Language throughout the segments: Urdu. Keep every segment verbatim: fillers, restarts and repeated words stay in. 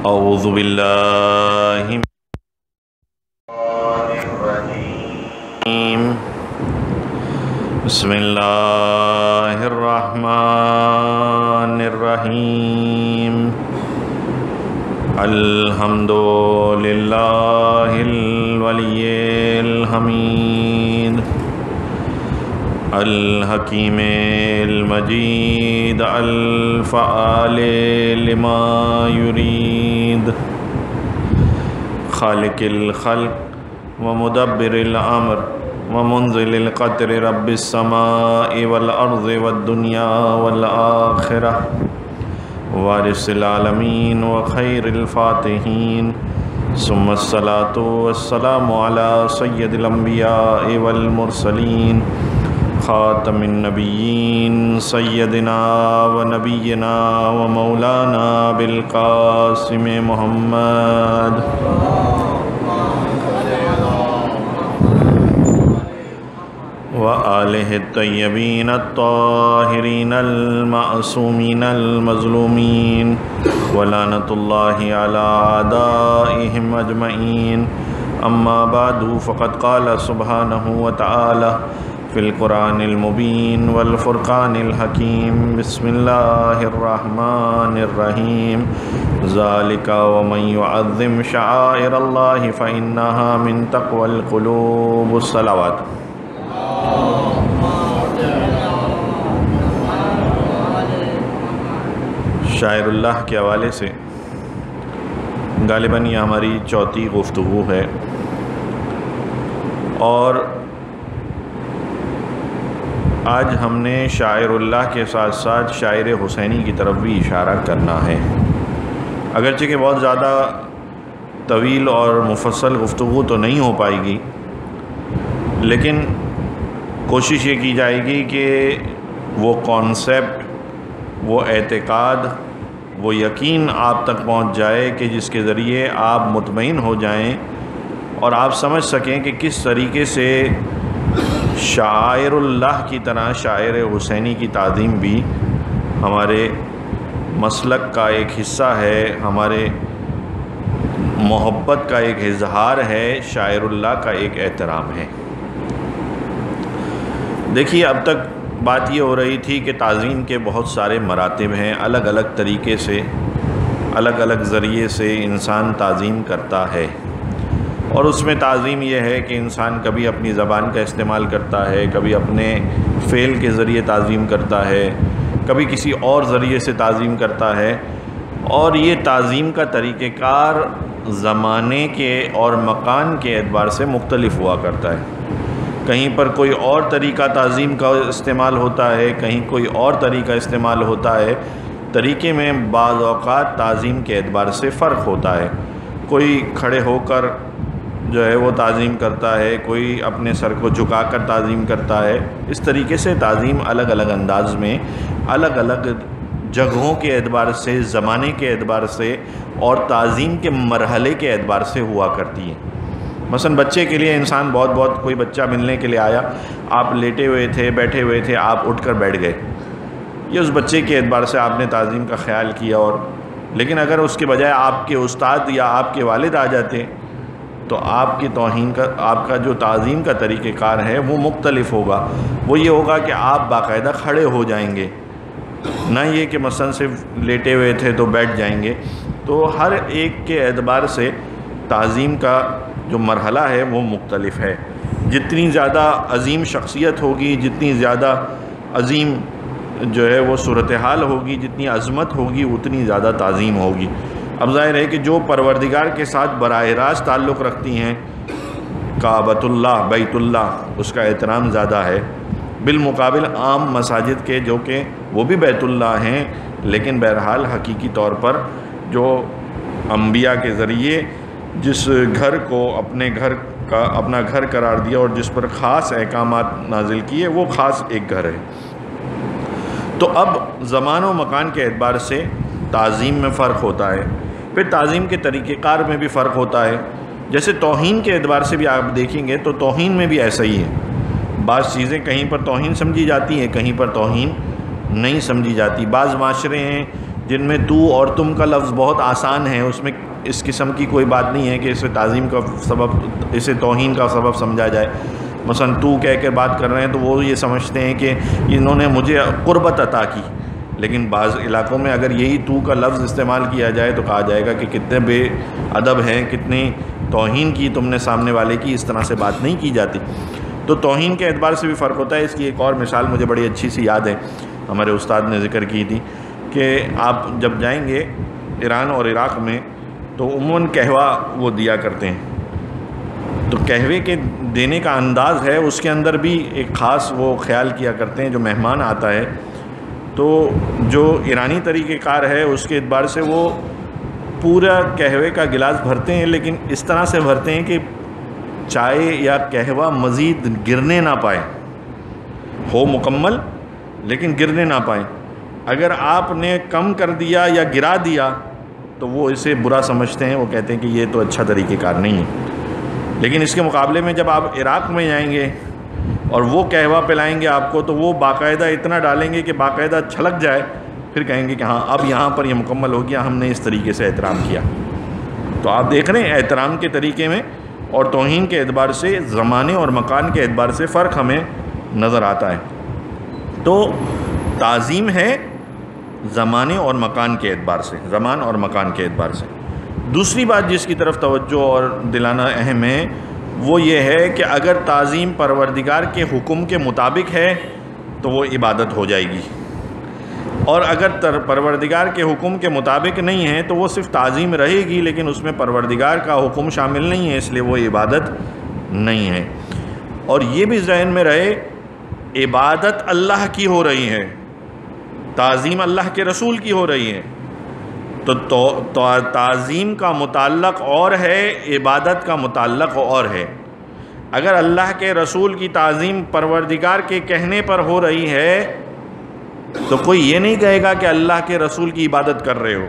اعوذ باللہ من الشیطان الرجیم بسم اللہ الرحمن الرحیم الحمد للہ الولی الحمید الحکیم المجید الفعال لما یرید خالق الخلق ومدبر الامر ومنزل القطر رب السماء والارض والدنیا والآخرہ وارث العالمین وخیر الفاتحین ثم الصلاة والسلام على سید الانبیاء والمرسلین خاتم النبیین سیدنا و نبینا و مولانا بالقاسم محمد وآلہ الطیبین الطاہرین المعصومین المظلومین ولعنۃ اللہ علی اعدائہم اجمعین اما بعد فقد قال سبحانہ وتعالی فی القرآن المبین والفرقان الحکیم بسم اللہ الرحمن الرحیم ذالک ومن یعظم شعائر اللہ فإنہا من تقوی القلوب الصلوات۔ شاعر اللہ کے حوالے سے غالباً یہ ہماری چوتھی گفتگو ہے، اور آج ہم نے شاعر اللہ کے ساتھ ساتھ شاعر حسینی کی طرف بھی اشارہ کرنا ہے۔ اگرچہ کہ بہت زیادہ طویل اور مفصل گفتگو تو نہیں ہو پائے گی، لیکن کوشش یہ کی جائے گی کہ وہ کانسیپٹ، وہ اعتقاد، وہ یقین آپ تک پہنچ جائے کہ جس کے ذریعے آپ مطمئن ہو جائیں اور آپ سمجھ سکیں کہ کس طریقے سے شاعر اللہ کی طرح شاعر حسینی کی تعظیم بھی ہمارے مسلک کا ایک حصہ ہے، ہمارے محبت کا ایک اظہار ہے، شاعر اللہ کا ایک احترام ہے۔ دیکھیے، اب تک بات یہ ہو رہی تھی کہ تعظیم کے بہت سارے مراتب ہیں، الگ الگ طریقے سے، الگ الگ ذریعے سے انسان تعظیم کرتا ہے، اور اس میں تعظیم یہ ہے کہ انسان کبھی اپنی زبان کا استعمال کرتا ہے، کبھی اپنے فعل کے ذریعے تعظیم کرتا ہے، کبھی کسی اور ذریعے سے تعظیم کرتا ہے، اور یہ تعظیم کا طریقہ کار زمانے کے اور مکان کے اعتبار سے مختلف ہوا کرتا ہے۔ کہیں پر کوئی اور طریقہ تعظیم کا استعمال ہوتا ہے، کہیں کوئی اور طریقہ استعمال ہوتا ہے۔ طریقے میں بعض اوقات تعظیم کے اعتبار سے فرق ہوتا ہے، کوئی کھڑے ہو کر جو ہے وہ تعظیم کرتا ہے، کوئی اپنے سر کو جھکا کر تعظیم کرتا ہے۔ اس طریقے سے تعظیم الگ الگ انداز میں، الگ الگ جگہوں کے اعتبار سے، زمانے کے اعتبار سے اور تعظیم کے مرحلے کے اعتبار سے ہوا کرتی ہے۔ مثلا بچے کے لیے انسان بہت بہت کوئی بچہ ملنے کے لیے آیا، آپ لیٹے ہوئے تھے، بیٹھے ہوئے تھے، آپ اٹھ کر بیٹھ گئے، یہ اس بچے کے اعتبار سے آپ نے تعظیم کا خیال کیا۔ اور لیکن اگر اس کے بجائے آپ کے استاد یا آپ کے والد آ جاتے تو آپ کی توہین کا، آپ کا جو تعظیم کا طریقہ کار ہے وہ مختلف ہوگا۔ وہ یہ ہوگا کہ آپ باقاعدہ کھڑے ہو جائیں گے، نہ یہ کہ مثلا صرف لیٹے ہوئے تھے تو بیٹھ جائیں گے۔ تو ہر ایک کے اعتبار سے تعظیم کا جو مرحلہ ہے وہ مختلف ہے۔ جتنی زیادہ عظیم شخصیت ہوگی، جتنی زیادہ عظیم جو ہے وہ صورتحال ہوگی، جتنی عظمت ہوگی، اتنی زیادہ تعظیم ہوگی۔ اب ظاہر ہے کہ جو پروردگار کے ساتھ براہ راست تعلق رکھتی ہیں، کعبۃ اللہ، بیت اللہ، اس کا احترام زیادہ ہے بالمقابل عام مساجد کے، جو کہ وہ بھی بیت اللہ ہیں، لیکن بہرحال حقیقی طور پر جو انبیاء کے ذریعے جس گھر کو اپنے گھر کا اپنا گھر قرار دیا اور جس پر خاص احکامات نازل کیے، وہ خاص ایک گھر ہے۔ تو اب زمان و مکان کے اعتبار سے تعظیم میں فرق ہوتا ہے، پھر تعظیم کے طریقہ کار میں بھی فرق ہوتا ہے۔ جیسے توہین کے اعتبار سے بھی آپ دیکھیں گے تو توہین میں بھی ایسا ہی ہے، بعض چیزیں کہیں پر توہین سمجھی جاتی ہیں، کہیں پر توہین نہیں سمجھی جاتی۔ بعض معاشرے ہیں جن میں تو اور تم کا لفظ بہت آسان ہے، اس میں اس قسم کی کوئی بات نہیں ہے کہ اسے تعظیم کا سبب، اسے توہین کا سبب سمجھا جائے۔ مثلا تو کہہ کے بات کر رہے ہیں تو وہ یہ سمجھتے ہیں کہ انہوں نے مجھے قربت عطا کی، لیکن بعض علاقوں میں اگر یہی تو کا لفظ استعمال کیا جائے تو کہا جائے گا کہ کتنے بے ادب ہیں، کتنی توہین کی تم نے سامنے والے کی، اس طرح سے بات نہیں کی جاتی۔ تو توہین کے اعتبار سے بھی فرق ہوتا ہے۔ اس کی ایک اور مثال مجھے بڑی اچھی سی یاد ہے، ہمارے استاد نے ذکر کی تھی کہ آپ جب جائیں گے ایران اور عراق میں تو عموماً قہوہ وہ دیا کرتے ہیں، تو قہوے کے دینے کا انداز ہے، اس کے اندر بھی ایک خاص وہ خیال کیا کرتے ہیں۔ جو مہمان آتا ہے تو جو ایرانی طریقہ کار ہے اس کے اعتبار سے وہ پورا قہوے کا گلاس بھرتے ہیں، لیکن اس طرح سے بھرتے ہیں کہ چائے یا قہوہ مزید گرنے نہ پائے، ہو مکمل لیکن گرنے نہ پائیں۔ اگر آپ نے کم کر دیا یا گرا دیا تو وہ اسے برا سمجھتے ہیں، وہ کہتے ہیں کہ یہ تو اچھا طریقہ کار نہیں ہے۔ لیکن اس کے مقابلے میں جب آپ عراق میں جائیں گے اور وہ قہوہ پلائیں گے آپ کو تو وہ باقاعدہ اتنا ڈالیں گے کہ باقاعدہ چھلک جائے، پھر کہیں گے کہ ہاں اب یہاں پر یہ مکمل ہو گیا، ہم نے اس طریقے سے احترام کیا۔ تو آپ دیکھ رہے ہیں احترام کے طریقے میں اور توہین کے اعتبار سے، زمانے اور مکان کے اعتبار سے فرق ہمیں نظر آتا ہے۔ تو تعظیم ہے زمانے اور مکان کے اعتبار سے، زمان اور مکان کے اعتبار سے۔ دوسری بات جس کی طرف توجہ اور دلانا اہم ہے وہ یہ ہے کہ اگر تعظیم پروردگار کے حکم کے مطابق ہے تو وہ عبادت ہو جائے گی، اور اگر پروردگار کے حکم کے مطابق نہیں ہے تو وہ صرف تعظیم رہے گی لیکن اس میں پروردگار کا حکم شامل نہیں ہے، اس لیے وہ عبادت نہیں ہے۔ اور یہ بھی ذہن میں رہے، عبادت اللہ کی ہو رہی ہے، تعظیم اللہ کے رسول کی ہو رہی ہے، تو تعظیم کا متعلق اور ہے، عبادت کا متعلق اور ہے۔ اگر اللہ کے رسول کی تعظیم پروردگار کے کہنے پر ہو رہی ہے تو کوئی یہ نہیں کہے گا کہ اللہ کے رسول کی عبادت کر رہے ہو،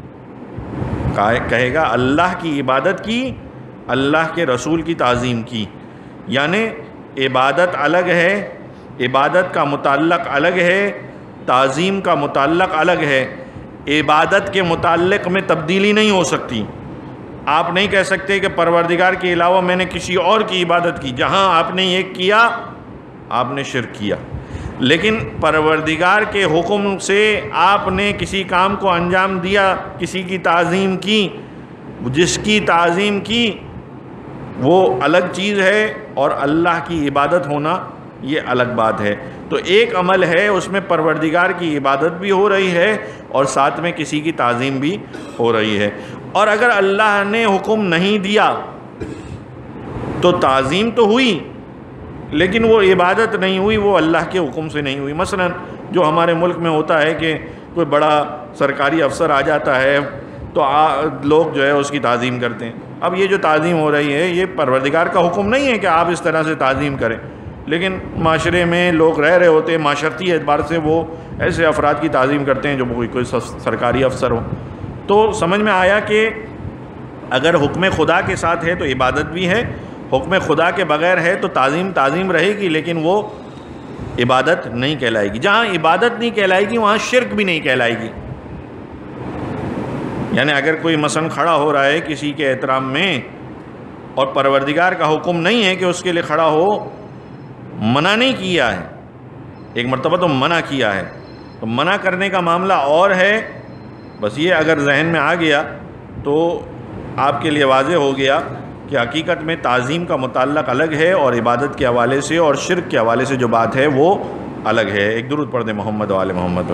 کہے گا اللہ کی عبادت کی، اللہ کے رسول کی تعظیم کی۔ یعنی عبادت الگ ہے، عبادت کا متعلق الگ ہے، تعظیم کا متعلق الگ ہے۔ عبادت کے متعلق میں تبدیلی نہیں ہو سکتی۔ آپ نہیں کہہ سکتے کہ پروردگار کے علاوہ میں نے کسی اور کی عبادت کی، جہاں آپ نے یہ کیا آپ نے شرک کیا۔ لیکن پروردگار کے حکم سے آپ نے کسی کام کو انجام دیا، کسی کی تعظیم کی، جس کی تعظیم کی وہ الگ چیز ہے، اور اللہ کی عبادت ہونا یہ الگ بات ہے۔ تو ایک عمل ہے اس میں پروردگار کی عبادت بھی ہو رہی ہے اور ساتھ میں کسی کی تعظیم بھی ہو رہی ہے۔ اور اگر اللہ نے حکم نہیں دیا تو تعظیم تو ہوئی لیکن وہ عبادت نہیں ہوئی، وہ اللہ کے حکم سے نہیں ہوئی۔ مثلا جو ہمارے ملک میں ہوتا ہے کہ کوئی بڑا سرکاری افسر آ جاتا ہے تو لوگ جو ہے اس کی تعظیم کرتے ہیں۔ اب یہ جو تعظیم ہو رہی ہے یہ پروردگار کا حکم نہیں ہے کہ آپ اس طرح سے تعظیم کریں، لیکن معاشرے میں لوگ رہ رہے ہوتے ہیں، معاشرتی اعتبار سے وہ ایسے افراد کی تعظیم کرتے ہیں جو کوئی کوئی سرکاری افسر ہو۔ تو سمجھ میں آیا کہ اگر حکم خدا کے ساتھ ہے تو عبادت بھی ہے، حکم خدا کے بغیر ہے تو تعظیم تعظیم رہے گی لیکن وہ عبادت نہیں کہلائے گی۔ جہاں عبادت نہیں کہلائے گی وہاں شرک بھی نہیں کہلائے گی۔ یعنی اگر کوئی مثلا کھڑا ہو رہا ہے کسی کے احترام میں اور پروردگار کا حکم نہیں ہے کہ اس کے لیے کھڑا ہو، منع نہیں کیا ہے، ایک مرتبہ تو منع کیا ہے، تو منع کرنے کا معاملہ اور ہے۔ بس یہ اگر ذہن میں آ گیا تو آپ کے لیے واضح ہو گیا کہ حقیقت میں تعظیم کا متعلق الگ ہے اور عبادت کے حوالے سے اور شرک کے حوالے سے جو بات ہے وہ الگ ہے۔ ایک درود پڑھ دیں محمد و آل محمد۔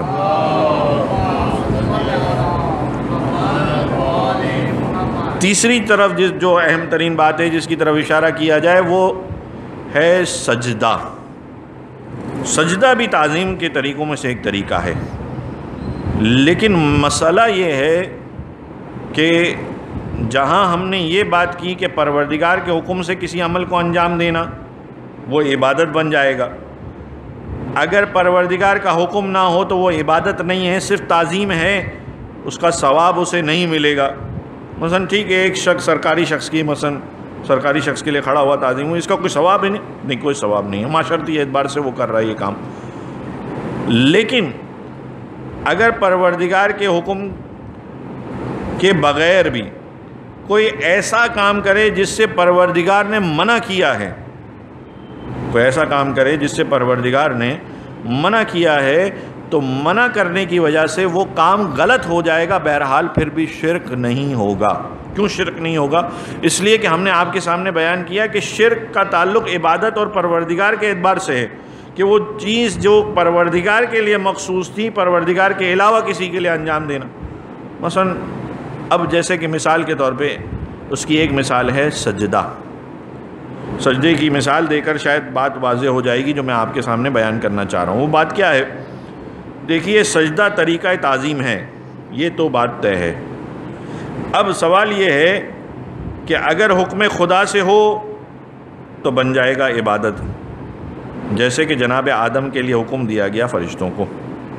تیسری طرف جس جو اہم ترین بات ہے جس کی طرف اشارہ کیا جائے وہ ہے سجدہ۔ سجدہ بھی تعظیم کے طریقوں میں سے ایک طریقہ ہے، لیکن مسئلہ یہ ہے کہ جہاں ہم نے یہ بات کی کہ پروردگار کے حکم سے کسی عمل کو انجام دینا وہ عبادت بن جائے گا، اگر پروردگار کا حکم نہ ہو تو وہ عبادت نہیں ہے، صرف تعظیم ہے، اس کا ثواب اسے نہیں ملے گا۔ مثلا ٹھیک ہے ایک شخص سرکاری شخص کی مثلا سرکاری شخص کے لیے کھڑا ہوا تعظیم ہوئی، اس کا کوئی ثواب ہے نہیں نہیں کوئی ثواب نہیں ہے، معاشرتی اعتبار سے وہ کر رہا ہے یہ کام۔ لیکن اگر پروردگار کے حکم کے بغیر بھی کوئی ایسا کام کرے جس سے پروردگار نے منع کیا ہے، کوئی ایسا کام کرے جس سے پروردگار نے منع کیا ہے، تو منع کرنے کی وجہ سے وہ کام غلط ہو جائے گا، بہرحال پھر بھی شرک نہیں ہوگا۔ کیوں شرک نہیں ہوگا؟ اس لیے کہ ہم نے آپ کے سامنے بیان کیا کہ شرک کا تعلق عبادت اور پروردگار کے اعتبار سے ہے، کہ وہ چیز جو پروردگار کے لیے مخصوص تھی پروردگار کے علاوہ کسی کے لیے انجام دینا۔ مثلا اب جیسے کہ مثال کے طور پہ اس کی ایک مثال ہے سجدہ۔ سجدے کی مثال دے کر شاید بات واضح ہو جائے گی جو میں آپ کے سامنے بیان کرنا چاہ رہا ہوں۔ وہ بات کیا ہے؟ دیکھیے، سجدہ طریقہ تعظیم ہے، یہ تو بات طے ہے۔ اب سوال یہ ہے کہ اگر حکم خدا سے ہو تو بن جائے گا عبادت، جیسے کہ جناب آدم کے لیے حکم دیا گیا فرشتوں کو۔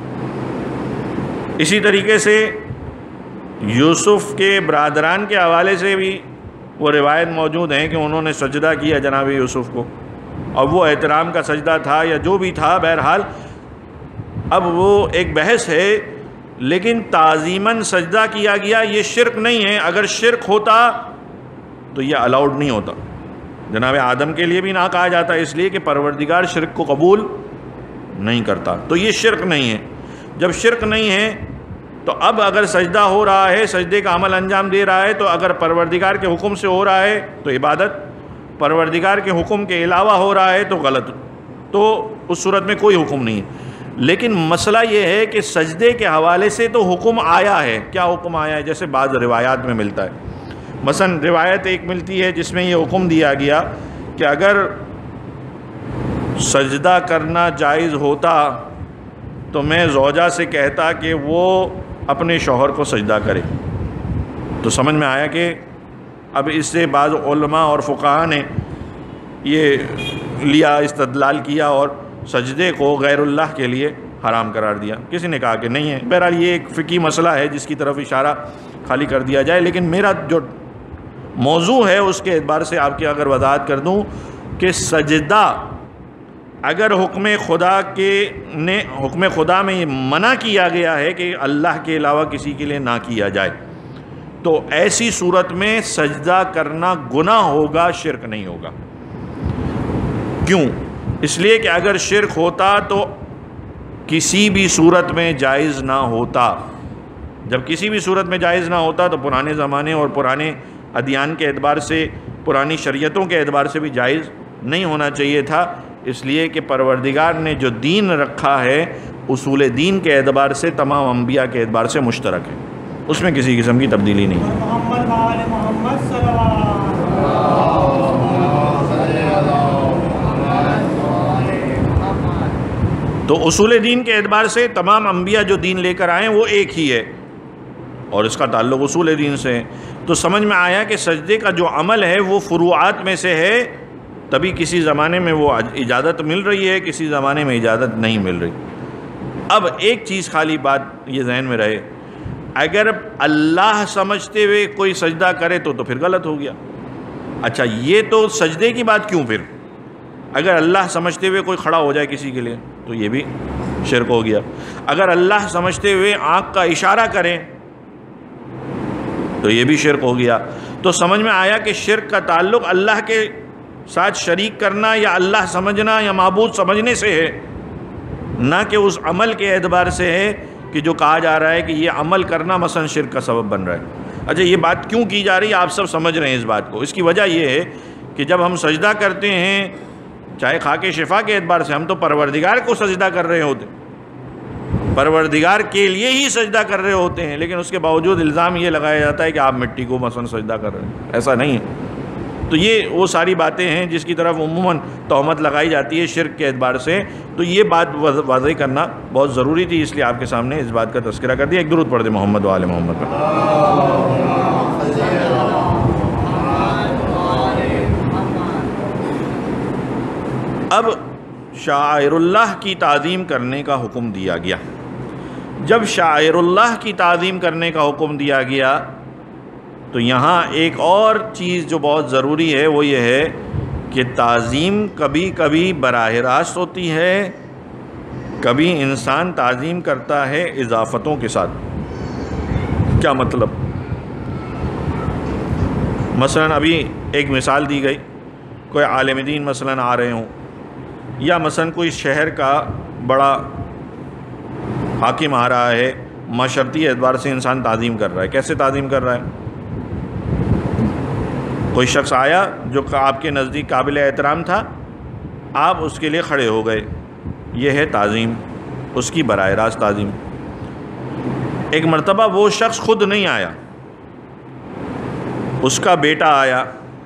اسی طریقے سے یوسف کے برادران کے حوالے سے بھی وہ روایت موجود ہیں کہ انہوں نے سجدہ کیا جناب یوسف کو، اور وہ احترام کا سجدہ تھا یا جو بھی تھا، بہرحال اب وہ ایک بحث ہے، لیکن تعظیماً سجدہ کیا گیا، یہ شرک نہیں ہے۔ اگر شرک ہوتا تو یہ الاؤڈ نہیں ہوتا۔ جناب آدم کے لیے بھی نہ کہا جاتا، اس لیے کہ پروردگار شرک کو قبول نہیں کرتا، تو یہ شرک نہیں ہے۔ جب شرک نہیں ہے تو اب اگر سجدہ ہو رہا ہے، سجدے کا عمل انجام دے رہا ہے، تو اگر پروردگار کے حکم سے ہو رہا ہے تو عبادت، پروردگار کے حکم کے علاوہ ہو رہا ہے تو غلط، تو اس صورت میں کوئی حکم نہیں ہے۔ لیکن مسئلہ یہ ہے کہ سجدے کے حوالے سے تو حکم آیا ہے۔ کیا حکم آیا ہے؟ جیسے بعض روایات میں ملتا ہے، مثلا روایت ایک ملتی ہے جس میں یہ حکم دیا گیا کہ اگر سجدہ کرنا جائز ہوتا تو میں زوجہ سے کہتا کہ وہ اپنے شوہر کو سجدہ کرے۔ تو سمجھ میں آیا کہ اب اس سے بعض علماء اور فقہاء نے یہ لیا، استدلال کیا اور سجدے کو غیر اللہ کے لیے حرام قرار دیا۔ کسی نے کہا کہ نہیں ہے۔ بہرحال یہ ایک فقہی مسئلہ ہے جس کی طرف اشارہ خالی کر دیا جائے، لیکن میرا جو موضوع ہے اس کے اعتبار سے آپ کی اگر وضاحت کر دوں کہ سجدہ اگر حکم خدا کے نے حکم خدا میں یہ منع کیا گیا ہے کہ اللہ کے علاوہ کسی کے لیے نہ کیا جائے، تو ایسی صورت میں سجدہ کرنا گناہ ہوگا، شرک نہیں ہوگا۔ کیوں؟ اس لیے کہ اگر شرک ہوتا تو کسی بھی صورت میں جائز نہ ہوتا۔ جب کسی بھی صورت میں جائز نہ ہوتا تو پرانے زمانے اور پرانے ادیان کے اعتبار سے، پرانی شریعتوں کے اعتبار سے بھی جائز نہیں ہونا چاہیے تھا۔ اس لیے کہ پروردگار نے جو دین رکھا ہے اصول دین کے اعتبار سے تمام انبیاء کے اعتبار سے مشترک ہے، اس میں کسی قسم کی تبدیلی نہیں ہے۔ تو اصول دین کے اعتبار سے تمام انبیاء جو دین لے کر آئے وہ ایک ہی ہے، اور اس کا تعلق اصول دین سے ہے۔ تو سمجھ میں آیا کہ سجدے کا جو عمل ہے وہ فروعات میں سے ہے، تبھی کسی زمانے میں وہ اجازت مل رہی ہے، کسی زمانے میں اجازت نہیں مل رہی۔ اب ایک چیز خالی بات یہ ذہن میں رہے، اگر اللہ سمجھتے ہوئے کوئی سجدہ کرے تو تو پھر غلط ہو گیا۔ اچھا، یہ تو سجدے کی بات کیوں؟ پھر اگر اللہ سمجھتے ہوئے کوئی کھڑا ہو جائے کسی کے لیے تو یہ بھی شرک ہو گیا۔ اگر اللہ سمجھتے ہوئے آنکھ کا اشارہ کریں تو یہ بھی شرک ہو گیا۔ تو سمجھ میں آیا کہ شرک کا تعلق اللہ کے ساتھ شریک کرنا یا اللہ سمجھنا یا معبود سمجھنے سے ہے، نہ کہ اس عمل کے اعتبار سے ہے کہ جو کہا جا رہا ہے کہ یہ عمل کرنا مثلا شرک کا سبب بن رہا ہے۔ اچھا، یہ بات کیوں کی جا رہی ہے آپ سب سمجھ رہے ہیں اس بات کو۔ اس کی وجہ یہ ہے کہ جب ہم سجدہ کرتے ہیں، چاہے خاک شفا کے اعتبار سے، ہم تو پروردگار کو سجدہ کر رہے ہوتے ہیں، پروردگار کے لیے ہی سجدہ کر رہے ہوتے ہیں، لیکن اس کے باوجود الزام یہ لگایا جاتا ہے کہ آپ مٹی کو مثلا سجدہ کر رہے ہیں۔ ایسا نہیں ہے۔ تو یہ وہ ساری باتیں ہیں جس کی طرف عموماً تہمت لگائی جاتی ہے شرک کے اعتبار سے۔ تو یہ بات واضح کرنا بہت ضروری تھی، اس لیے آپ کے سامنے اس بات کا تذکرہ کر دیا۔ ایک درود پڑھ دیں محمد و آل محمد پر۔ اب شاعر اللہ کی تعظیم کرنے کا حکم دیا گیا۔ جب شاعر اللہ کی تعظیم کرنے کا حکم دیا گیا تو یہاں ایک اور چیز جو بہت ضروری ہے وہ یہ ہے کہ تعظیم کبھی کبھی براہ راست ہوتی ہے کبھی انسان تعظیم کرتا ہے اضافتوں کے ساتھ. کیا مطلب؟ مثلا ابھی ایک مثال دی گئی، کوئی عالم دین مثلا آ رہے ہوں، یا مثلا کوئی شہر کا بڑا حاکم آ رہا ہے، معاشرتی اعتبار سے انسان تعظیم کر رہا ہے. کیسے تعظیم کر رہا ہے؟ کوئی شخص آیا جو آپ کے نزدیک قابل احترام تھا، آپ اس کے لیے کھڑے ہو گئے، یہ ہے تعظیم، اس کی براہ راست تعظیم. ایک مرتبہ وہ شخص خود نہیں آیا، اس کا بیٹا آیا،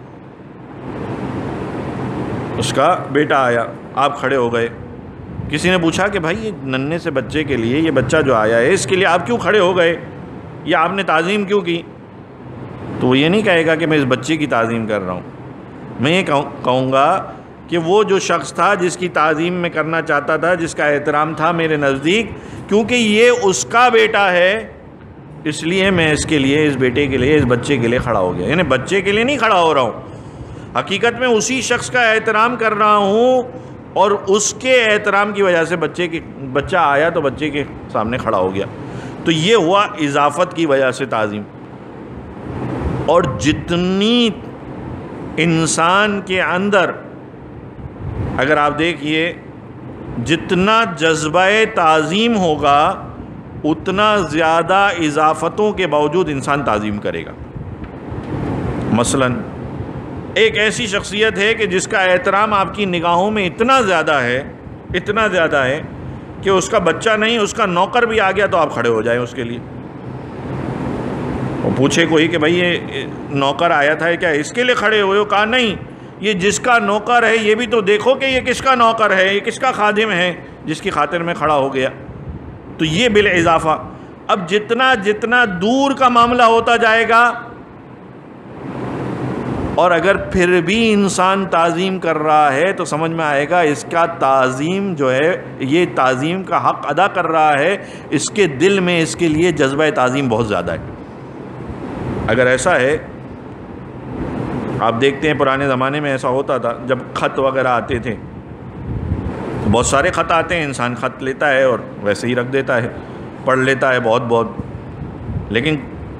اس کا بیٹا آیا، آپ کھڑے ہو گئے. کسی نے پوچھا کہ بھائی یہ ننھے سے بچے کے لیے، یہ بچہ جو آیا ہے اس کے لیے آپ کیوں کھڑے ہو گئے، یا آپ نے تعظیم کیوں کی؟ تو وہ یہ نہیں کہے گا کہ میں اس بچے کی تعظیم کر رہا ہوں. میں یہ کہوں گا کہ وہ جو شخص تھا جس کی تعظیم میں کرنا چاہتا تھا، جس کا احترام تھا میرے نزدیک، کیونکہ یہ اس کا بیٹا ہے، اس لیے میں اس کے لیے، اس بیٹے کے لیے، اس بچے کے لیے کھڑا ہو گیا. یعنی بچے کے لیے نہیں کھڑا ہو رہا ہوں، حقیقت میں اسی شخص کا احترام کر رہا ہوں، اور اس کے احترام کی وجہ سے بچے کی بچہ آیا تو بچے کے سامنے کھڑا ہو گیا. تو یہ ہوا اضافت کی وجہ سے تعظیم. اور جتنی انسان کے اندر، اگر آپ دیکھیے، جتنا جذبہ تعظیم ہوگا اتنا زیادہ اضافتوں کے باوجود انسان تعظیم کرے گا. مثلا ایک ایسی شخصیت ہے کہ جس کا احترام آپ کی نگاہوں میں اتنا زیادہ ہے، اتنا زیادہ ہے کہ اس کا بچہ نہیں، اس کا نوکر بھی آ گیا تو آپ کھڑے ہو جائیں اس کے لیے. وہ پوچھے کوئی کہ بھائی یہ نوکر آیا تھا کیا اس کے لیے کھڑے ہوئے ہو؟ کہا نہیں، یہ جس کا نوکر ہے یہ بھی تو دیکھو کہ یہ کس کا نوکر ہے، یہ کس کا خادم ہے جس کی خاطر میں کھڑا ہو گیا. تو یہ بالاضافہ. اب جتنا جتنا دور کا معاملہ ہوتا جائے گا، اور اگر پھر بھی انسان تعظیم کر رہا ہے تو سمجھ میں آئے گا اس کا تعظیم جو ہے، یہ تعظیم کا حق ادا کر رہا ہے، اس کے دل میں اس کے لیے جذبہ تعظیم بہت زیادہ ہے. اگر ایسا ہے، آپ دیکھتے ہیں پرانے زمانے میں ایسا ہوتا تھا، جب خط وغیرہ آتے تھے، بہت سارے خط آتے ہیں، انسان خط لیتا ہے اور ویسے ہی رکھ دیتا ہے، پڑھ لیتا ہے بہت بہت. لیکن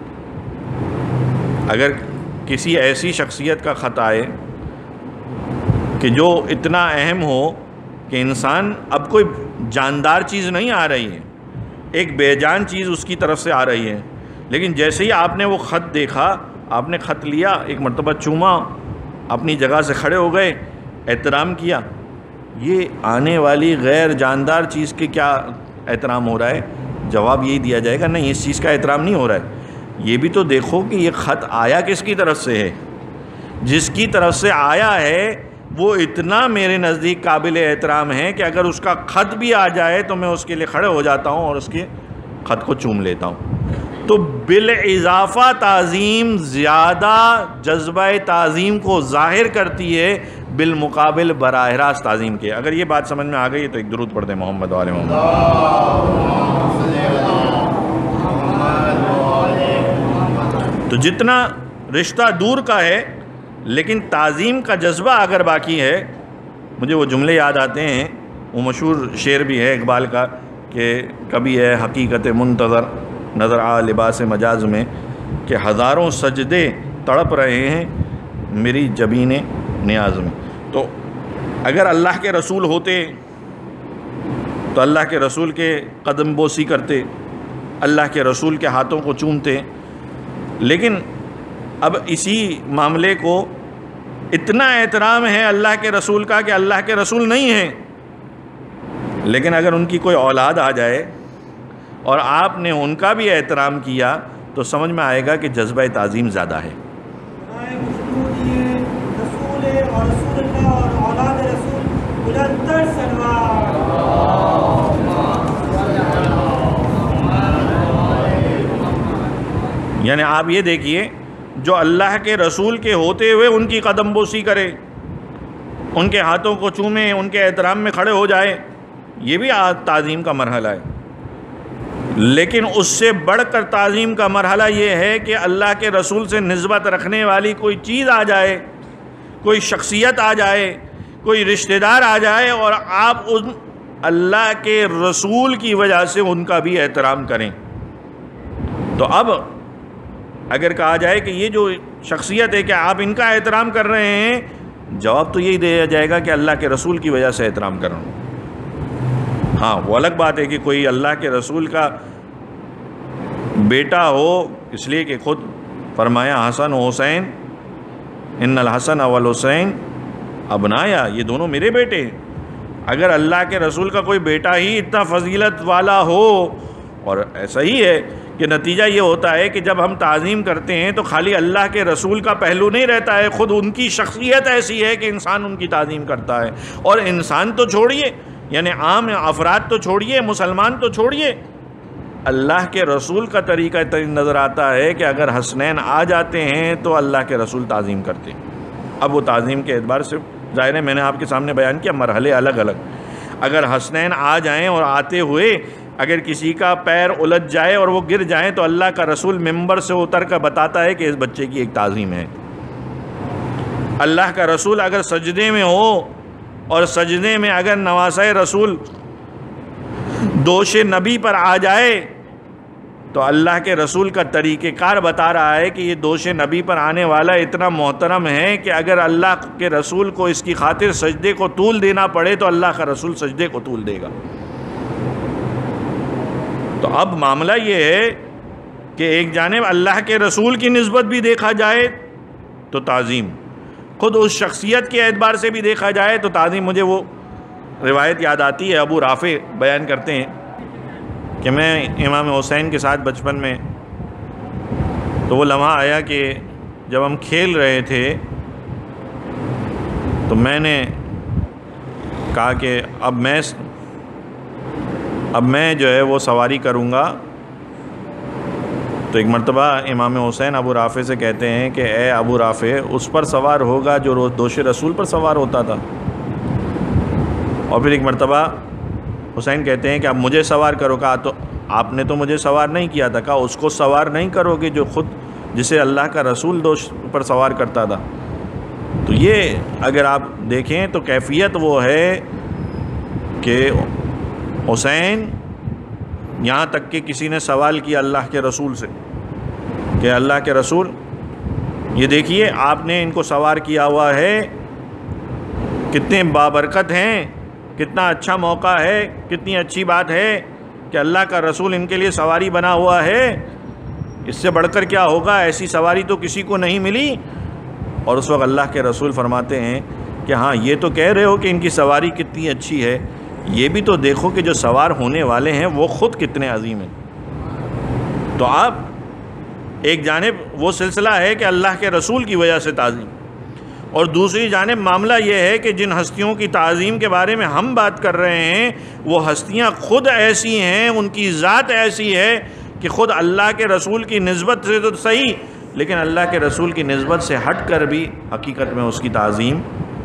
اگر کسی ایسی شخصیت کا خط آئے کہ جو اتنا اہم ہو کہ انسان، اب کوئی جاندار چیز نہیں آ رہی ہے، ایک بے جان چیز اس کی طرف سے آ رہی ہے، لیکن جیسے ہی آپ نے وہ خط دیکھا، آپ نے خط لیا، ایک مرتبہ چوما، اپنی جگہ سے کھڑے ہو گئے، احترام کیا، یہ آنے والی غیر جاندار چیز کے کیا احترام ہو رہا ہے؟ جواب یہی دیا جائے گا، نہیں، اس چیز کا احترام نہیں ہو رہا ہے. یہ بھی تو دیکھو کہ یہ خط آیا کس کی طرف سے ہے. جس کی طرف سے آیا ہے وہ اتنا میرے نزدیک قابل احترام ہے کہ اگر اس کا خط بھی آ جائے تو میں اس کے لیے کھڑے ہو جاتا ہوں اور اس کے خط کو چوم لیتا ہوں. تو بالاضافہ تعظیم زیادہ جذبہ تعظیم کو ظاہر کرتی ہے بالمقابل براہ راست تعظیم کے. اگر یہ بات سمجھ میں آ گئی تو ایک درود پڑھ دیں محمد و آل محمد. تو جتنا رشتہ دور کا ہے لیکن تعظیم کا جذبہ اگر باقی ہے. مجھے وہ جملے یاد آتے ہیں، وہ مشہور شعر بھی ہے اقبال کا کہ کبھی ہے حقیقت منتظر نظر آ لباس مجاز میں، کہ ہزاروں سجدے تڑپ رہے ہیں میری جبین نیاز میں. تو اگر اللہ کے رسول ہوتے تو اللہ کے رسول کے قدم بوسی کرتے، اللہ کے رسول کے ہاتھوں کو چومتے. لیکن اب اسی معاملے کو اتنا احترام ہے اللہ کے رسول کا کہ اللہ کے رسول نہیں ہیں، لیکن اگر ان کی کوئی اولاد آ جائے اور آپ نے ان کا بھی احترام کیا تو سمجھ میں آئے گا کہ جذبہ تعظیم زیادہ ہے. یعنی آپ یہ دیکھیے، جو اللہ کے رسول کے ہوتے ہوئے ان کی قدم بوسی کرے، ان کے ہاتھوں کو چومے، ان کے احترام میں کھڑے ہو جائے، یہ بھی تعظیم کا مرحلہ ہے. لیکن اس سے بڑھ کر تعظیم کا مرحلہ یہ ہے کہ اللہ کے رسول سے نسبت رکھنے والی کوئی چیز آ جائے، کوئی شخصیت آ جائے، کوئی رشتہ دار آ جائے اور آپ ان اللہ کے رسول کی وجہ سے ان کا بھی احترام کریں۔ تو اب اگر کہا جائے کہ یہ جو شخصیت ہے کہ آپ ان کا احترام کر رہے ہیں، جواب تو یہی دیا جائے گا کہ اللہ کے رسول کی وجہ سے احترام کر رہا ہوں۔ ہاں وہ الگ بات ہے کہ کوئی اللہ کے رسول کا بیٹا ہو، اس لیے کہ خود فرمایا حسن و حسین ان الحسن والحسین ابنایا، یہ دونوں میرے بیٹے ہیں۔ اگر اللہ کے رسول کا کوئی بیٹا ہی اتنا فضیلت والا ہو، اور ایسا ہی ہے کہ نتیجہ یہ ہوتا ہے کہ جب ہم تعظیم کرتے ہیں تو خالی اللہ کے رسول کا پہلو نہیں رہتا ہے، خود ان کی شخصیت ایسی ہے کہ انسان ان کی تعظیم کرتا ہے۔ اور انسان تو چھوڑیے، یعنی عام افراد تو چھوڑیے، مسلمان تو چھوڑیے، اللہ کے رسول کا طریقہ نظر آتا ہے کہ اگر حسنین آ جاتے ہیں تو اللہ کے رسول تعظیم کرتے ہیں۔ اب وہ تعظیم کے اعتبار سے ظاہر ہے میں نے آپ کے سامنے بیان کیا مرحلے الگ الگ۔ اگر حسنین آ جائیں اور آتے ہوئے اگر کسی کا پیر الجھ جائے اور وہ گر جائیں تو اللہ کا رسول ممبر سے اتر کر بتاتا ہے کہ اس بچے کی ایک تعظیم ہے۔ اللہ کا رسول اگر سجدے میں ہو اور سجدے میں اگر نواسۂ رسول دوش نبی پر آ جائے تو اللہ کے رسول کا طریقہ کار بتا رہا ہے کہ یہ دوش نبی پر آنے والا اتنا محترم ہے کہ اگر اللہ کے رسول کو اس کی خاطر سجدے کو طول دینا پڑے تو اللہ کا رسول سجدے کو طول دے گا۔ تو اب معاملہ یہ ہے کہ ایک جانب اللہ کے رسول کی نسبت بھی دیکھا جائے تو تعظیم، خود اس شخصیت کے اعتبار سے بھی دیکھا جائے تو تعظیم۔ مجھے وہ روایت یاد آتی ہے، ابو رافع بیان کرتے ہیں کہ میں امام حسین کے ساتھ بچپن میں تو وہ لمحہ آیا کہ جب ہم کھیل رہے تھے تو میں نے کہا کہ اب میں اب میں جو ہے وہ سواری کروں گا۔ تو ایک مرتبہ امام حسین ابو رافع سے کہتے ہیں کہ اے ابو رافع، اس پر سوار ہوگا جو دوش رسول پر سوار ہوتا تھا۔ اور پھر ایک مرتبہ حسین کہتے ہیں کہ اب مجھے سوار کرو۔ کہا تو آپ نے تو مجھے سوار نہیں کیا تھا۔ کہا اس کو سوار نہیں کرو گے جو خود جسے اللہ کا رسول دوش پر سوار کرتا تھا۔ تو یہ اگر آپ دیکھیں تو کیفیت وہ ہے کہ حسین، یہاں تک کہ کسی نے سوال کیا اللہ کے رسول سے کہ اللہ کے رسول یہ دیکھیے آپ نے ان کو سوار کیا ہوا ہے، کتنے بابرکت ہیں، کتنا اچھا موقع ہے، کتنی اچھی بات ہے کہ اللہ کا رسول ان کے لیے سواری بنا ہوا ہے، اس سے بڑھ کر کیا ہوگا، ایسی سواری تو کسی کو نہیں ملی۔ اور اس وقت اللہ کے رسول فرماتے ہیں کہ ہاں یہ تو کہہ رہے ہو کہ ان کی سواری کتنی اچھی ہے، یہ بھی تو دیکھو کہ جو سوار ہونے والے ہیں وہ خود کتنے عظیم ہیں۔ تو آپ ایک جانب وہ سلسلہ ہے کہ اللہ کے رسول کی وجہ سے تعظیم، اور دوسری جانب معاملہ یہ ہے کہ جن ہستیوں کی تعظیم کے بارے میں ہم بات کر رہے ہیں وہ ہستیاں خود ایسی ہیں، ان کی ذات ایسی ہے کہ خود اللہ کے رسول کی نسبت سے تو صحیح، لیکن اللہ کے رسول کی نسبت سے ہٹ کر بھی حقیقت میں اس کی تعظیم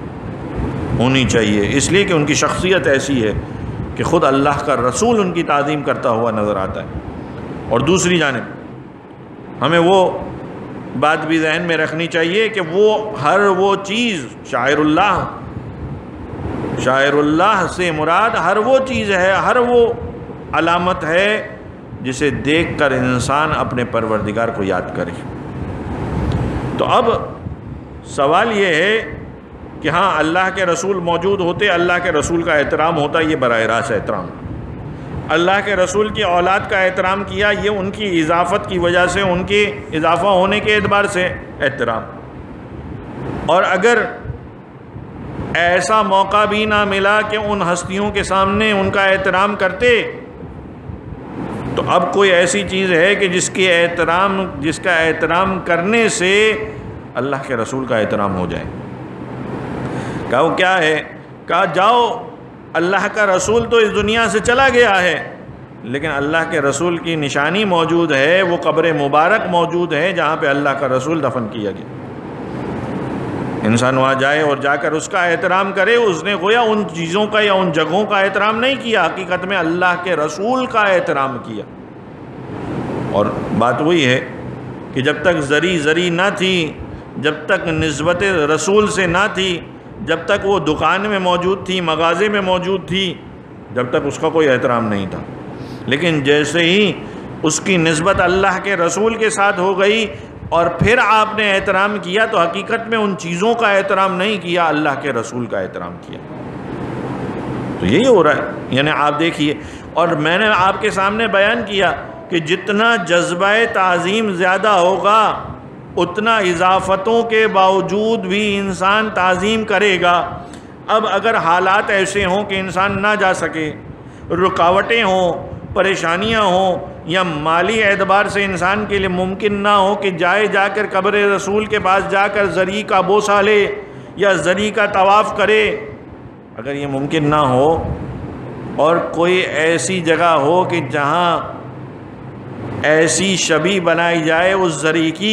ہونی چاہیے، اس لیے کہ ان کی شخصیت ایسی ہے کہ خود اللہ کا رسول ان کی تعظیم کرتا ہوا نظر آتا ہے۔ اور دوسری جانب ہمیں وہ بات بھی ذہن میں رکھنی چاہیے کہ وہ ہر وہ چیز شاعر اللہ شاعر اللہ سے مراد ہر وہ چیز ہے، ہر وہ علامت ہے جسے دیکھ کر انسان اپنے پروردگار کو یاد کرے۔ تو اب سوال یہ ہے کہ ہاں اللہ کے رسول موجود ہوتے، اللہ کے رسول کا احترام ہوتا، یہ براہ راست احترام۔ اللہ کے رسول کی اولاد کا احترام کیا، یہ ان کی اضافت کی وجہ سے، ان کے اضافہ ہونے کے اعتبار سے احترام۔ اور اگر ایسا موقع بھی نہ ملا کہ ان ہستیوں کے سامنے ان کا احترام کرتے، تو اب کوئی ایسی چیز ہے کہ جس کے احترام جس کا احترام کرنے سے اللہ کے رسول کا احترام ہو جائے۔ کہا وہ کیا ہے؟ کہا جاؤ، اللہ کا رسول تو اس دنیا سے چلا گیا ہے، لیکن اللہ کے رسول کی نشانی موجود ہے، وہ قبر مبارک موجود ہے جہاں پہ اللہ کا رسول دفن کیا گیا۔ انسان وہاں جائے اور جا کر اس کا احترام کرے، اس نے گویا ان چیزوں کا یا ان جگہوں کا احترام نہیں کیا، حقیقت میں اللہ کے رسول کا احترام کیا۔ اور بات وہی ہے کہ جب تک زری زری نہ تھی، جب تک نسبت رسول سے نہ تھی، جب تک وہ دکان میں موجود تھی، مغازے میں موجود تھی، جب تک اس کا کوئی احترام نہیں تھا، لیکن جیسے ہی اس کی نسبت اللہ کے رسول کے ساتھ ہو گئی اور پھر آپ نے احترام کیا، تو حقیقت میں ان چیزوں کا احترام نہیں کیا، اللہ کے رسول کا احترام کیا۔ تو یہی ہو رہا ہے، یعنی آپ دیکھیے، اور میں نے آپ کے سامنے بیان کیا کہ جتنا جذبہ تعظیم زیادہ ہوگا اتنا اضافتوں کے باوجود بھی انسان تعظیم کرے گا۔ اب اگر حالات ایسے ہوں کہ انسان نہ جا سکے، رکاوٹیں ہوں، پریشانیاں ہوں، یا مالی اعتبار سے انسان کے لیے ممکن نہ ہو کہ جائے جا کر قبر رسول کے پاس جا کر زری کا بوسہ لے یا زری کا طواف کرے، اگر یہ ممکن نہ ہو اور کوئی ایسی جگہ ہو کہ جہاں ایسی شبیہ بنائی جائے اس زری کی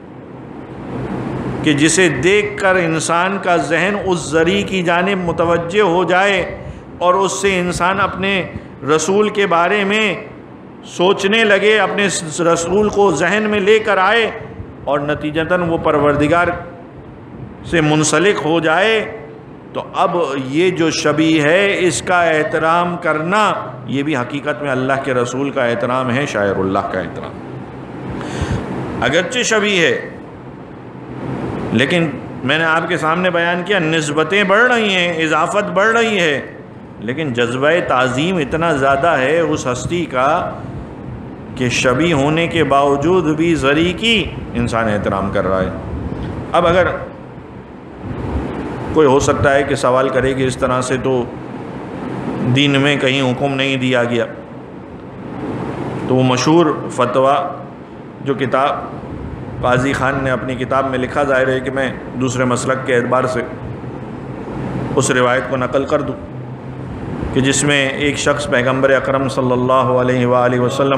کہ جسے دیکھ کر انسان کا ذہن اس زری کی جانب متوجہ ہو جائے اور اس سے انسان اپنے رسول کے بارے میں سوچنے لگے، اپنے رسول کو ذہن میں لے کر آئے اور نتیجتاً وہ پروردگار سے منسلک ہو جائے، تو ب یہ جو شبیہ ہے اس کا احترام کرنا یہ بھی حقیقت میں اللہ کے رسول کا احترام ہے، شاعر اللہ کا احترام۔ اگرچہ شبیہ ہے لیکن میں نے آپ کے سامنے بیان کیا نسبتیں بڑھ رہی ہیں، اضافت بڑھ رہی ہے، لیکن جذبہ تعظیم اتنا زیادہ ہے اس ہستی کا کہ شبیہ ہونے کے باوجود بھی زری کی انسان احترام کر رہا ہے۔ اب اگر کوئی ہو سکتا ہے کہ سوال کرے کہ اس طرح سے تو دین میں کہیں حکم نہیں دیا گیا، تو وہ مشہور فتویٰ جو کتاب قاضی خان نے اپنی کتاب میں لکھا، ظاہر ہے کہ میں دوسرے مسلک کے اعتبار سے اس روایت کو نقل کر دوں کہ جس میں ایک شخص پیغمبر اکرم صلی اللہ علیہ وآلہ وسلم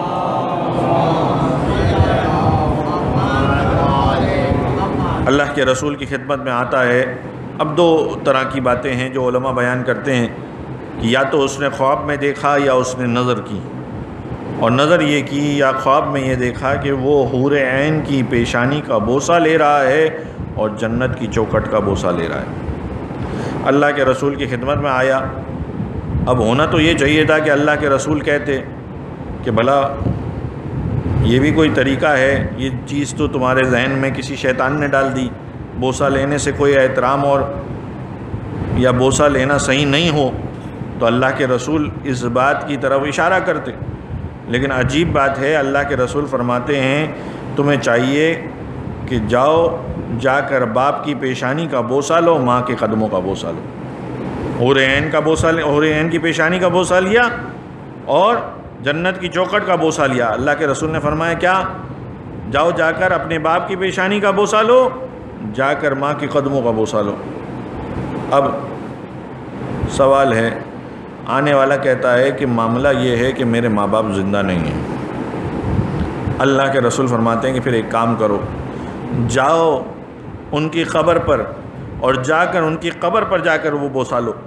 اللہ کے رسول کی خدمت میں آتا ہے۔ اب دو طرح کی باتیں ہیں جو علماء بیان کرتے ہیں کہ یا تو اس نے خواب میں دیکھا یا اس نے نظر کی، اور نظر یہ کی یا خواب میں یہ دیکھا کہ وہ حور عین کی پیشانی کا بوسہ لے رہا ہے اور جنت کی چوکھٹ کا بوسہ لے رہا ہے۔ اللہ کے رسول کی خدمت میں آیا، اب ہونا تو یہ چاہیے تھا کہ اللہ کے رسول کہتے کہ بھلا یہ بھی کوئی طریقہ ہے، یہ چیز تو تمہارے ذہن میں کسی شیطان نے ڈال دی، بوسہ لینے سے کوئی احترام اور یا بوسہ لینا صحیح نہیں ہو، تو اللہ کے رسول اس بات کی طرف اشارہ کرتے۔ لیکن عجیب بات ہے، اللہ کے رسول فرماتے ہیں تمہیں چاہیے کہ جاؤ جا کر باپ کی پیشانی کا بوسہ لو، ماں کے قدموں کا بوسہ لو۔ حور عین کا بوسہ حور عین کی پیشانی کا بوسہ لیا اور جنت کی چوکھٹ کا بوسہ لیا۔ اللہ کے رسول نے فرمایا کیا؟ جاؤ جا کر اپنے باپ کی پیشانی کا بوسہ لو، جا کر ماں کے قدموں کا بوسہ لو۔ اب سوال ہے، آنے والا کہتا ہے کہ معاملہ یہ ہے کہ میرے ماں باپ زندہ نہیں ہیں۔ اللہ کے رسول فرماتے ہیں کہ پھر ایک کام کرو، جاؤ ان کی قبر پر اور جا کر ان کی قبر پر جا کر وہ بوسہ لو۔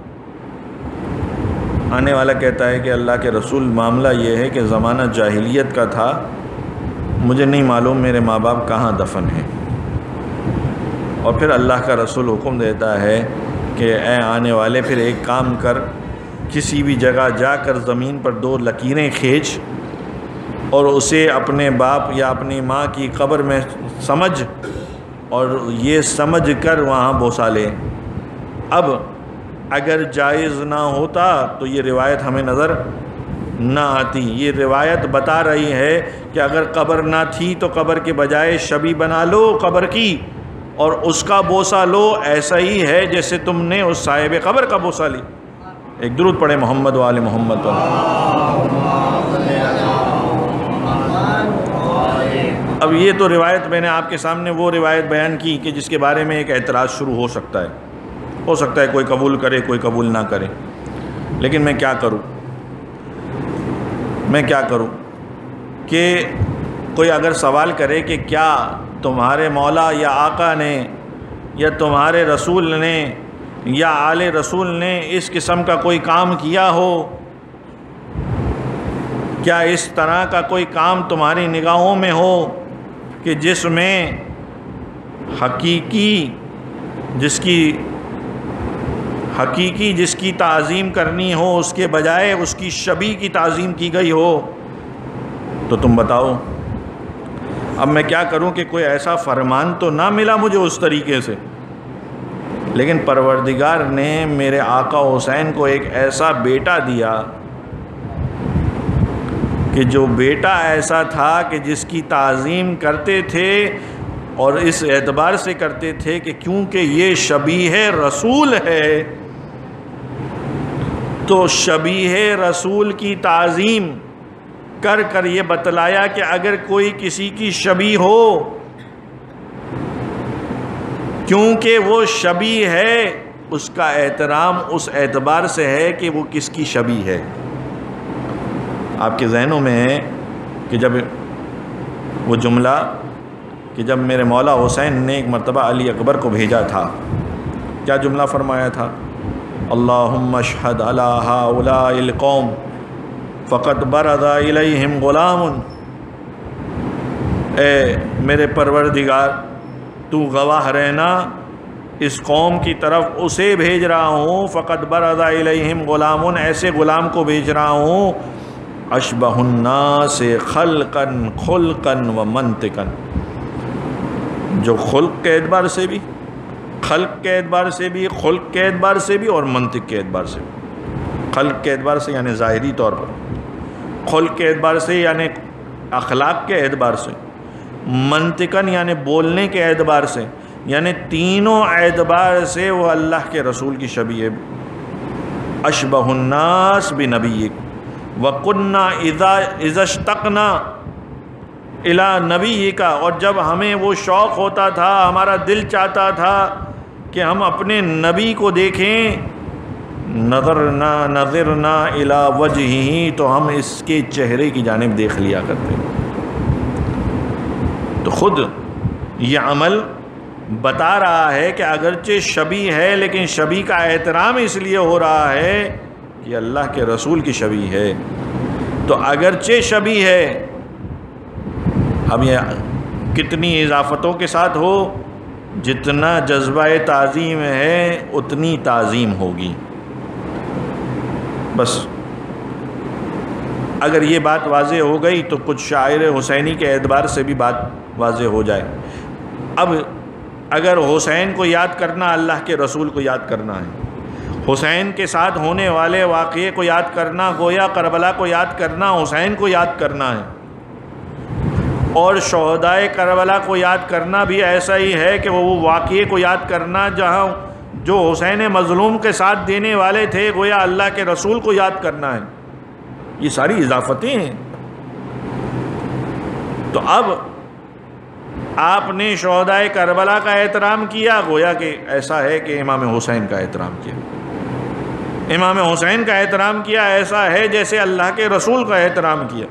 آنے والا کہتا ہے کہ اللہ کے رسول معاملہ یہ ہے کہ زمانہ جاہلیت کا تھا، مجھے نہیں معلوم میرے ماں باپ کہاں دفن ہیں۔ اور پھر اللہ کا رسول حکم دیتا ہے کہ اے آنے والے پھر ایک کام کر، کسی بھی جگہ جا کر زمین پر دو لکیریں کھینچ اور اسے اپنے باپ یا اپنی ماں کی قبر میں سمجھ اور یہ سمجھ کر وہاں بوسہ لے۔ اب اگر جائز نہ ہوتا تو یہ روایت ہمیں نظر نہ آتی۔ یہ روایت بتا رہی ہے کہ اگر قبر نہ تھی تو قبر کے بجائے شبیہ بنا لو قبر کی اور اس کا بوسہ لو، ایسا ہی ہے جیسے تم نے اس صاحب قبر کا بوسہ لی۔ ایک درود پڑھے محمد و آل محمد۔ اب یہ تو روایت میں نے آپ کے سامنے وہ روایت بیان کی کہ جس کے بارے میں ایک اعتراض شروع ہو سکتا ہے، ہو سکتا ہے کوئی قبول کرے کوئی قبول نہ کرے، لیکن میں کیا کروں میں کیا کروں کہ کوئی اگر سوال کرے کہ کیا تمہارے مولا یا آقا نے یا تمہارے رسول نے یا آل رسول نے اس قسم کا کوئی کام کیا ہو، کیا اس طرح کا کوئی کام تمہاری نگاہوں میں ہو کہ جس میں حقیقی جس کی حقیقی جس کی تعظیم کرنی ہو اس کے بجائے اس کی شبیہ کی تعظیم کی گئی ہو، تو تم بتاؤ اب میں کیا کروں کہ کوئی ایسا فرمان تو نہ ملا مجھے اس طریقے سے، لیکن پروردگار نے میرے آقا حسین کو ایک ایسا بیٹا دیا کہ جو بیٹا ایسا تھا کہ جس کی تعظیم کرتے تھے، اور اس اعتبار سے کرتے تھے کہ کیونکہ یہ شبیہ رسول ہے، تو شبیہ رسول کی تعظیم کر کر یہ بتلایا کہ اگر کوئی کسی کی شبیہ ہو، کیونکہ وہ شبیہ ہے، اس کا احترام اس اعتبار سے ہے کہ وہ کس کی شبیہ ہے۔ آپ کے ذہنوں میں ہے کہ جب وہ جملہ کہ جب میرے مولا حسین نے ایک مرتبہ علی اکبر کو بھیجا تھا، کیا جملہ فرمایا تھا؟ اللہم اشہد علی ہؤلاء القوم فقد برز الیہم غلام، اے میرے پروردگار تو گواہ رہنا، اس قوم کی طرف اسے بھیج رہا ہوں، فقد برز الیہم غلام، ایسے غلام کو بھیج رہا ہوں، اشبہ الناس خلقا خلقا و منطقا، جو خلق کے اعتبار سے بھی، خلق کے اعتبار سے بھی، خلق کے اعتبار سے بھی، اور منطق کے اعتبار سے بھی۔ خلق کے اعتبار سے یعنی ظاہری طور پر، خلق کے اعتبار سے یعنی اخلاق کے اعتبار سے، منطقاً یعنی بولنے کے اعتبار سے، یعنی تینوں اعتبار سے وہ اللہ کے رسول کی شبیہ ہے۔ اشبہ الناس بنبیک وَقُنَّا اِذَا اشْتَقْنَا إِلَىٰ نَبِيِّكَ، اور جب ہمیں وہ شوق ہوتا تھا، ہمارا دل چاہتا تھا کہ ہم اپنے نبی کو دیکھیں، نظرنا نظرنا إِلَىٰ وَجْهِهِ، تو ہم اس کے چہرے کی جانب دیکھ لیا کرتے۔ تو خود یہ عمل بتا رہا ہے کہ اگرچہ شبیہ ہے لیکن شبیہ کا احترام اس لیے ہو رہا ہے کہ اللہ کے رسول کی شبیہ ہے۔ تو اگرچہ شبیہ ہے، اب یہ کتنی اضافتوں کے ساتھ ہو، جتنا جذبہ تعظیم ہے اتنی تعظیم ہوگی۔ بس اگر یہ بات واضح ہو گئی تو کچھ شاعر حسینی کے اعتبار سے بھی بات واضح ہو جائے۔ اب اگر حسین کو یاد کرنا اللہ کے رسول کو یاد کرنا ہے، حسین کے ساتھ ہونے والے واقعے کو یاد کرنا گویا کربلا کو یاد کرنا حسین کو یاد کرنا ہے، اور شہدائے کربلا کو یاد کرنا بھی ایسا ہی ہے کہ وہ واقعے کو یاد کرنا جہاں جو حسین مظلوم کے ساتھ دینے والے تھے گویا اللہ کے رسول کو یاد کرنا ہے۔ یہ ساری اضافتیں ہیں۔ تو اب آپ نے شہدائے کربلا کا احترام کیا، گویا کہ ایسا ہے کہ امام حسین کا احترام کیا۔ امام حسین کا احترام کیا ایسا ہے جیسے اللہ کے رسول کا احترام کیا۔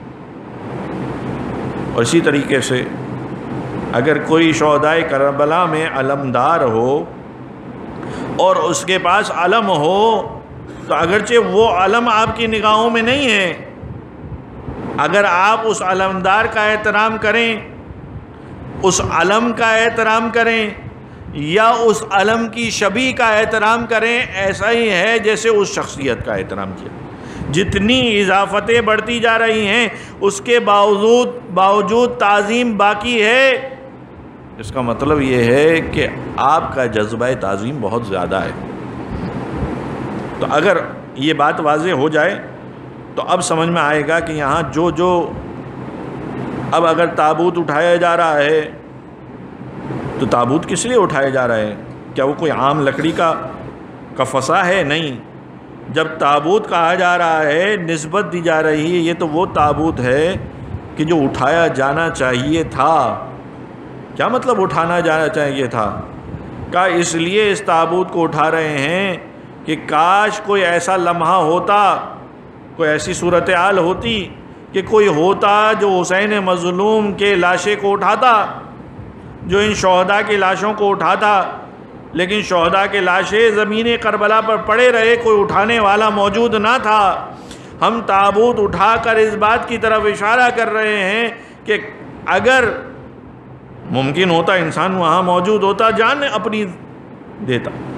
اور اسی طریقے سے اگر کوئی شہدائے کربلا میں علمدار ہو اور اس کے پاس علم ہو، تو اگرچہ وہ علم آپ کی نگاہوں میں نہیں ہے، اگر آپ اس علمدار کا احترام کریں، اس علم کا احترام کریں یا اس علم کی شبیہ کا احترام کریں، ایسا ہی ہے جیسے اس شخصیت کا احترام کیا۔ جتنی اضافتیں بڑھتی جا رہی ہیں اس کے باوجود باوجود تعظیم باقی ہے، اس کا مطلب یہ ہے کہ آپ کا جذبہ تعظیم بہت زیادہ ہے۔ تو اگر یہ بات واضح ہو جائے تو اب سمجھ میں آئے گا کہ یہاں جو جو اب اگر تابوت اٹھایا جا رہا ہے تو تابوت کس لیے اٹھایا جا رہا ہے؟ کیا وہ کوئی عام لکڑی کا کا فسا ہے؟ نہیں۔ جب تابوت کہا جا رہا ہے، نسبت دی جا رہی ہے، یہ تو وہ تابوت ہے کہ جو اٹھایا جانا چاہیے تھا۔ کیا مطلب اٹھانا جانا چاہیے تھا؟ کہا اس لیے اس تابوت کو اٹھا رہے ہیں کہ کاش کوئی ایسا لمحہ ہوتا، کوئی ایسی صورتحال ہوتی کہ کوئی ہوتا جو حسین مظلوم کے لاشیں کو اٹھاتا، جو ان شہداء کی لاشوں کو اٹھاتا، لیکن شہداء کے لاشیں زمین کربلا پر پڑے رہے، کوئی اٹھانے والا موجود نہ تھا۔ ہم تابوت اٹھا کر اس بات کی طرف اشارہ کر رہے ہیں کہ اگر ممکن ہوتا انسان وہاں موجود ہوتا، جان اپنی دیتا،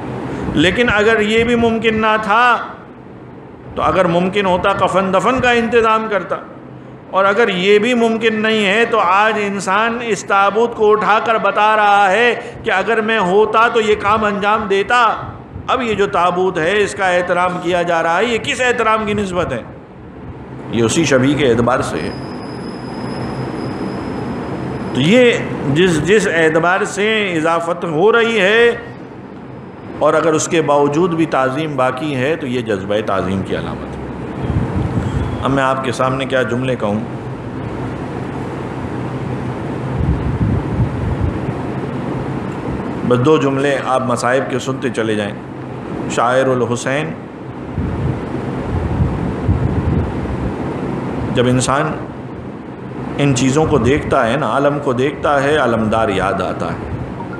لیکن اگر یہ بھی ممکن نہ تھا تو اگر ممکن ہوتا کفن دفن کا انتظام کرتا، اور اگر یہ بھی ممکن نہیں ہے تو آج انسان اس تابوت کو اٹھا کر بتا رہا ہے کہ اگر میں ہوتا تو یہ کام انجام دیتا۔ اب یہ جو تابوت ہے اس کا احترام کیا جا رہا ہے، یہ کس احترام کی نسبت ہے؟ یہ اسی شبیہ کے اعتبار سے ہے۔ تو یہ جس جس اعتبار سے اضافت ہو رہی ہے، اور اگر اس کے باوجود بھی تعظیم باقی ہے تو یہ جذبہ تعظیم کی علامت ہے۔ اب میں آپ کے سامنے کیا جملے کہوں، بس دو جملے آپ مصائب کے سنتے چلے جائیں۔ شاعر الحسین، جب انسان ان چیزوں کو دیکھتا ہے نا، علم کو دیکھتا ہے، علمدار یاد آتا ہے،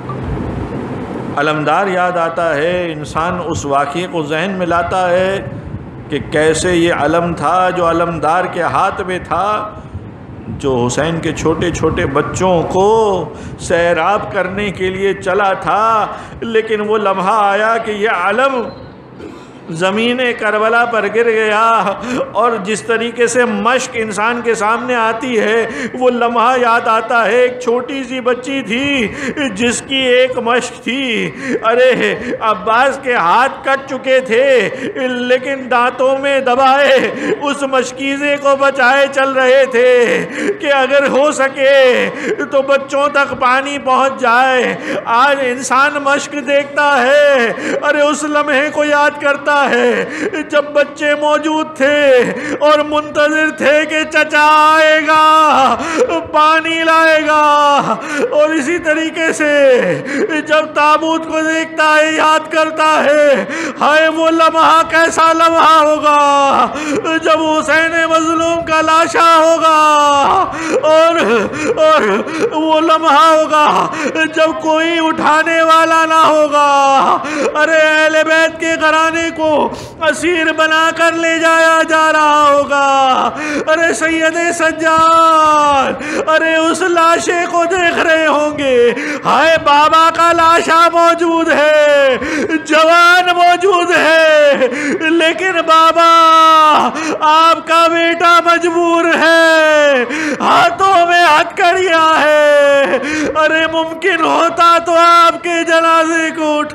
علمدار یاد آتا ہے، انسان اس واقعے کو ذہن میں لاتا ہے کہ کیسے یہ علم تھا جو علمدار کے ہاتھ میں تھا، جو حسین کے چھوٹے چھوٹے بچوں کو سیراب کرنے کے لیے چلا تھا، لیکن وہ لمحہ آیا کہ یہ علم زمین کربلا پر گر گیا، اور جس طریقے سے مشق انسان کے سامنے آتی ہے وہ لمحہ یاد آتا ہے۔ ایک چھوٹی سی بچی تھی جس کی ایک مشق تھی، ارے عباس کے ہاتھ کٹ چکے تھے لیکن دانتوں میں دبائے اس مشکیزے کو بچائے چل رہے تھے کہ اگر ہو سکے تو بچوں تک پانی پہنچ جائے۔ آج انسان مشق دیکھتا ہے، ارے اس لمحے کو یاد کرتا ہے جب بچے موجود تھے اور منتظر تھے کہ چچا آئے گا، پانی لائے گا، اور اسی طریقے سے جب تابوت کو دیکھتا ہے یاد کرتا ہے ہائے وہ لمحہ کیسا لمحہ ہوگا جب حسین مظلوم کا لاشا ہوگا، اور اور وہ لمحہ ہوگا جب کوئی اٹھانے والا نہ ہوگا۔ ارے اہل بیت کے گھرانے کو اسیر بنا کر لے جایا جا رہا ہوگا، ارے سید سجاد ارے اس لاشے کو دیکھ رہے ہوں گے، ہائے بابا کا لاشا موجود ہے، جوان موجود ہے، لیکن بابا آپ کا بیٹا مجبور ہے، ہاتھوں میں ہتھکڑیاں ہے، ارے ممکن ہوتا تو آپ کے جنازے کو اٹھ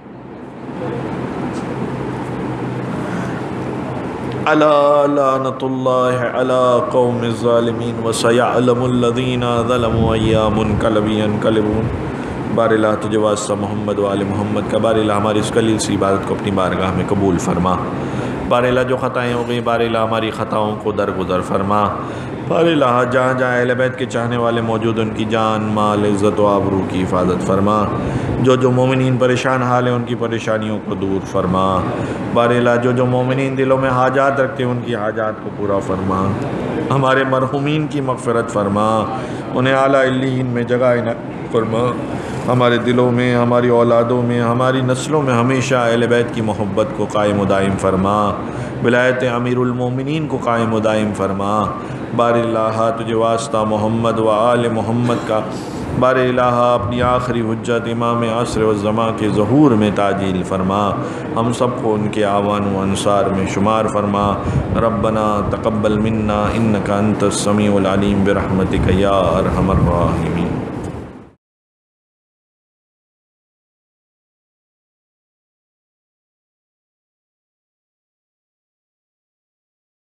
الا لعنت اللہ علی قوم الظالمین وسیعلم الذین ظلموا ایا منقلب ینقلبون۔ بار الہ تجھے واسطہ محمد و آل محمد کا، بار الہ ہماری اس قلیل سی عبادت کو اپنی بارگاہ میں قبول فرما۔ بار الہ جو خطائیں ہو گئی، بار الہ ہماری خطاؤں کو درگزر فرما۔ بار الہ جہاں جہاں اہل بیت کے چاہنے والے موجود ان کی جان مال عزت و آبرو کی حفاظت فرما۔ جو جو مومنین پریشان حال ہیں ان کی پریشانیوں کو دور فرما۔ بار الہ جو جو مومنین دلوں میں حاجات رکھتے ہیں ان کی حاجات کو پورا فرما۔ ہمارے مرحومین کی مغفرت فرما، انہیں اعلیٰ علیین میں جگہ عنایت فرما۔ ہمارے دلوں میں، ہماری اولادوں میں، ہماری نسلوں میں ہمیشہ اہل بیت کی محبت کو قائم و دائم فرما۔ ولایت امیر المومنین کو قائم و دائم فرما۔ بار الہ تجھے واسطہ محمد و آل محمد کا، بار الہ اپنی آخری حجت امام عصر و زمان کے ظہور میں تعجیل فرما۔ ہم سب کو ان کے اعوان و انصار میں شمار فرما۔ ربنا تقبل منا انک انت السمیع العلیم برحمتک یا ارحم الراحمین۔